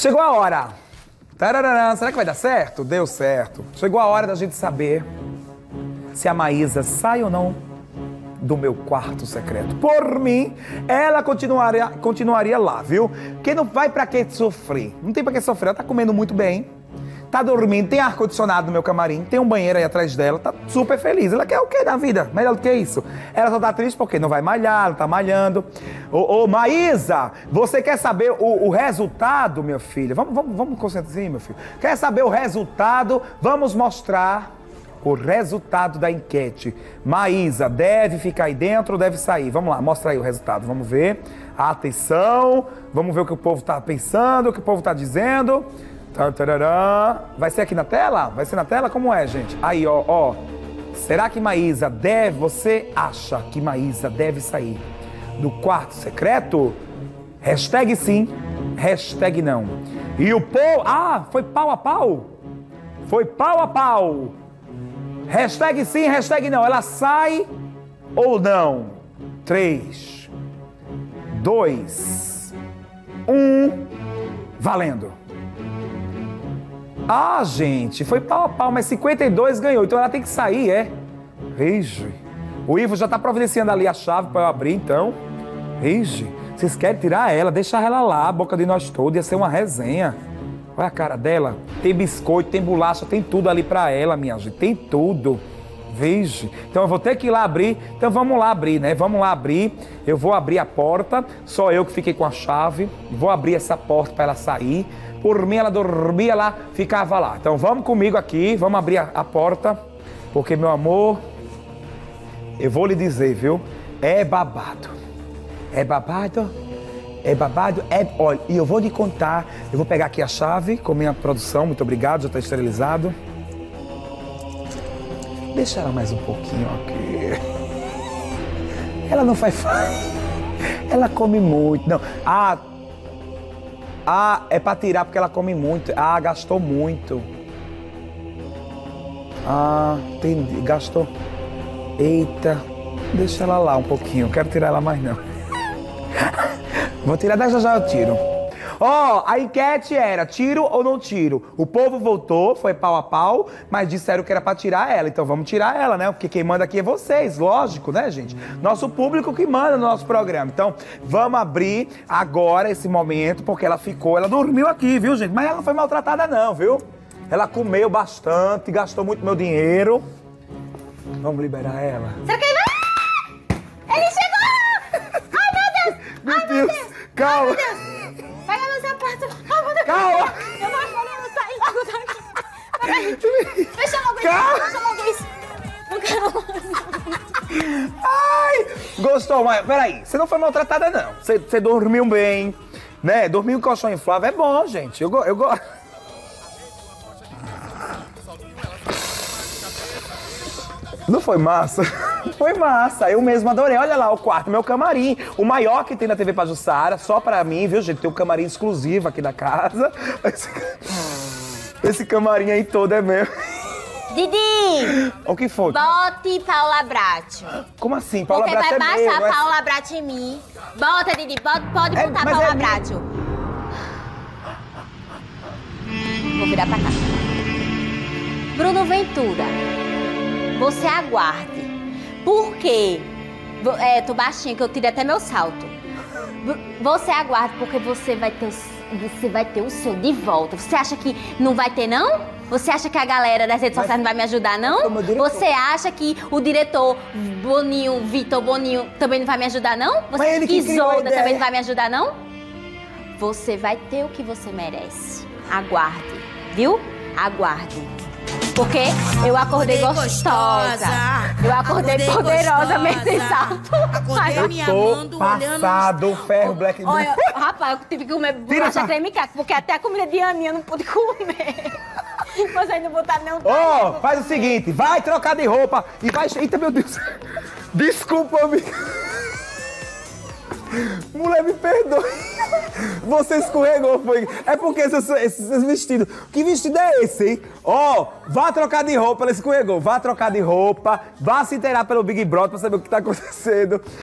Chegou a hora. Tararã, será que vai dar certo? Deu certo. Chegou a hora da gente saber se a Maísa sai ou não do meu quarto secreto. Por mim, ela continuaria lá, viu? Porque não vai pra que sofrer. Não tem pra que sofrer. Ela tá comendo muito bem. Tá dormindo, tem ar-condicionado no meu camarim, tem um banheiro aí atrás dela, tá super feliz. Ela quer o quê na vida? Melhor do que isso. Ela só tá triste porque não vai malhar, não tá malhando. Ô, Maísa, você quer saber o resultado, meu filho? Vamos concentrar assim, meu filho. Quer saber o resultado? Vamos mostrar o resultado da enquete. Maísa, deve ficar aí dentro ou deve sair? Vamos lá, mostra aí o resultado, vamos ver. Atenção, vamos ver o que o povo tá pensando, o que o povo tá dizendo. Vai ser aqui na tela? Vai ser na tela? Como é, gente? Aí, ó. Será que Maísa deve... Você acha que Maísa deve sair do quarto secreto? Hashtag sim, hashtag não. E o povo... Ah, foi pau a pau? Foi pau a pau. Hashtag sim, hashtag não. Ela sai ou não? 3, 2, 1... Valendo. Ah, gente, foi pau a pau, mas 52 ganhou, então ela tem que sair, é? Rige. O Ivo já tá providenciando ali a chave pra eu abrir, então. Rige. Vocês querem tirar ela? Deixar ela lá, a boca de nós todos, ia ser uma resenha. Olha a cara dela. Tem biscoito, tem bolacha, tem tudo ali pra ela, minha gente. Tem tudo. Veja. Então eu vou ter que ir lá abrir. Então vamos lá abrir, né? Vamos lá abrir. Eu vou abrir a porta. Só eu que fiquei com a chave. Vou abrir essa porta para ela sair. Por mim, ela dormia lá, ficava lá. Então vamos comigo aqui. Vamos abrir a porta. Porque, meu amor, eu vou lhe dizer, viu? É babado. É babado. É babado. Olha, e eu vou lhe contar. Eu vou pegar aqui a chave com minha produção. Muito obrigado, já está esterilizado. Deixa ela mais um pouquinho aqui. Ela não faz... Ela come muito. Não. É pra tirar porque ela come muito. Gastou muito. Entendi. Gastou. Eita. Deixa ela lá um pouquinho. Não quero tirar ela mais, não. Vou tirar, já eu tiro. A enquete era tiro ou não tiro? O povo votou, foi pau a pau, mas disseram que era pra tirar ela. Então vamos tirar ela, né? Porque quem manda aqui é vocês, lógico, né, gente? Nosso público que manda no nosso programa. Então vamos abrir agora esse momento, porque ela dormiu aqui, viu, gente? Mas ela não foi maltratada não, viu? Ela comeu bastante, gastou muito meu dinheiro. Vamos liberar ela. Será que ele vai? Ele chegou! Ai, meu Deus! Meu Deus! Calma! Ai, meu Deus! Vai lá no sapato! Ai, meu Deus! Calma! Eu não acho que ele sair! Fecha logo isso! Fecha logo isso! Não quero mais! Ai! Gostou, mas peraí, você não foi maltratada não. Você dormiu bem, né? Dormir com colchão inflável é bom, gente. Eu gosto. Não foi massa? Foi massa, eu mesmo adorei. Olha lá o quarto, meu camarim. O maior que tem na TV Pajuçara, só pra mim, viu, gente? Tem um camarim exclusivo aqui da casa. Esse camarim aí todo é meu. Didi! O que foi? Bote Paula Bracho. Como assim? Paula Porque Bracho vai é meu, passar Paula Bracho em mim. Bota, Didi, pode botar Paula Bracho. Vou virar pra cá. Bruno Ventura, você aguarde. Por quê? Tô baixinha, que eu tirei até meu salto. Você aguarde, porque você vai ter o seu de volta. Você acha que não vai ter, não? Você acha que a galera das redes sociais não vai me ajudar, não? Você acha que o diretor Boninho, Vitor Boninho, também não vai me ajudar, não? Você acha que Isolda também não vai me ajudar, não? Você vai ter o que você merece. Aguarde, viu? Aguarde. Porque eu acordei gostosa. Eu acordei poderosa, meio sem salto. Acordei me amando, passado, ferro, black... Olha, rapaz, eu tive que comer bolacha creme caco, porque até a comida de Aninha eu não pude comer. Vocês não botaram não. Faz o seguinte, vai trocar de roupa e vai... Eita, meu Deus. Desculpa, amiga. Mulher, me perdoe. Você escorregou, foi. É porque esses vestidos. Que vestido é esse, hein? Vá trocar de roupa, ela escorregou. Vá trocar de roupa, vá se inteirar pelo Big Brother pra saber o que tá acontecendo.